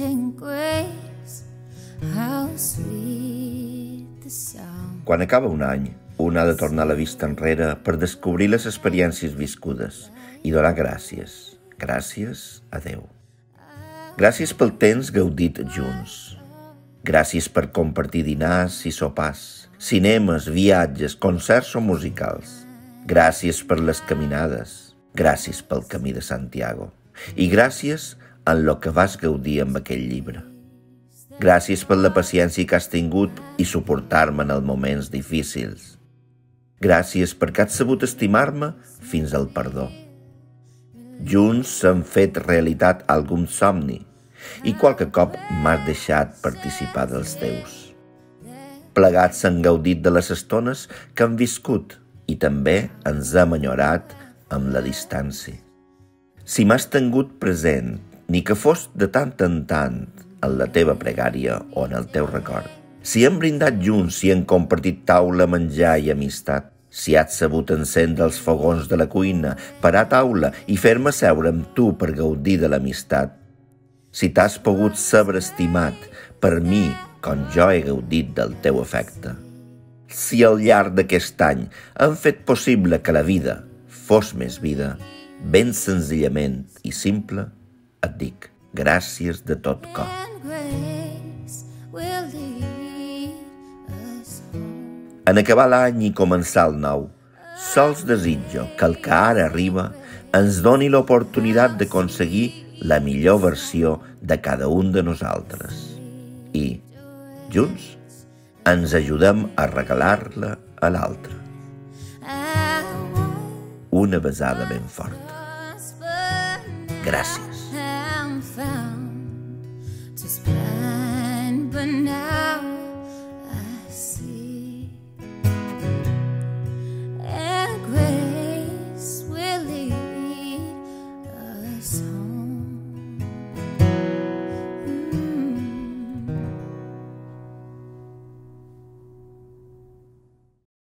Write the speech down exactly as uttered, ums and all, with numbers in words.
amazing grace, how sweet the sound. Quan acaba un any, un ha de tornar la vista enrere per descobrir les experiències viscudes i donar gràcies. Gràcies a Déu. Gràcies pel temps gaudit junts. Gràcies per compartir dinars i sopars, cinemes, viatges, concerts o musicals. Gràcies per les caminades. Gràcies pel camí de Santiago. I gràcies en lo que vas gaudir amb aquell llibre. Gràcies per la paciència que has tingut i suportar-me en els moments difícils. Gràcies perquè has sabut estimar-me fins al perdó. Junts s'han fet realitat algun somni i qualque cop m'has deixat participar dels teus. Plegats s'han gaudit de les estones que han viscut i també ens hem enyorat amb la distància. Si m'has tingut present, ni que fos de tant en tant en la teva pregària o en el teu record, si hem brindat junts, si hem compartit taula, menjar i amistat, si has sabut encendre els fogons de la cuina, parar taula i fer-me seure amb tu per gaudir de l'amistat, si t'has pogut saber estimat per mi com jo he gaudit del teu afecte, si al llarg d'aquest any han fet possible que la vida fos més vida, ben senzillament i simple, et dic gràcies de tot cor. En acabar l'any i començar el nou, sols desitjo que el que ara arriba ens doni l'oportunitat d'aconseguir la millor versió de cada un de nosaltres. I, junts, ens ajudem a regalar-la a l'altre. Una besada ben forta. Gràcies. Grace will lead us home.